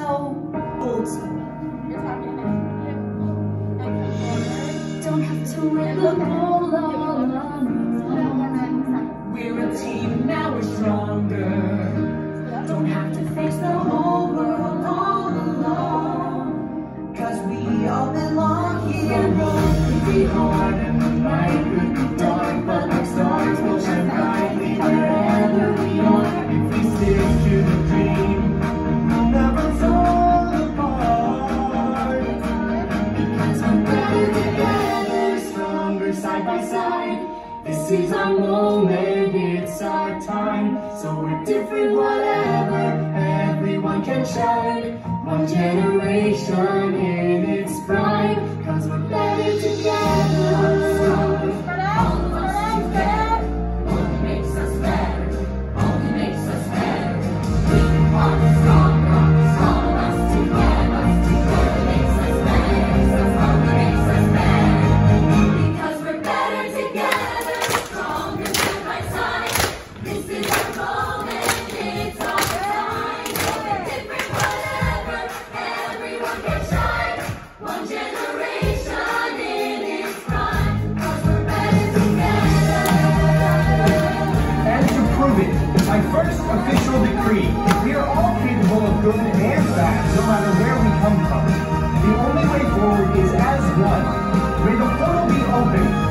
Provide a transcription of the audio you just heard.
Don't have to win the gold all alone. We're a team, now we're stronger. Don't have to face the whole world all alone. 'Cause we all belong here. The road could be hard and the night could be dark, but like stars we'll shine brightly wherever we are. If we stick to the dream, we'll never fall apart. Because we're better together, stronger side by side. This is our moment, it's our time. So we're different, whatever, everyone can shine. One generation in its prime. 'Cause we're better together. All of us together. Only makes us better. Only makes us better. We are stronger. All of us together. Only makes us better. Only makes us better. Because we're better together. Stronger side by side. This is our moment. It's our time. We're different, whatever. Everyone can shine. One generation in its prime. 'Cause we're better together. And to prove it, my first official decree, we are all capable of good and bad, no matter where we come from. The only way forward is as one. May the portal be open.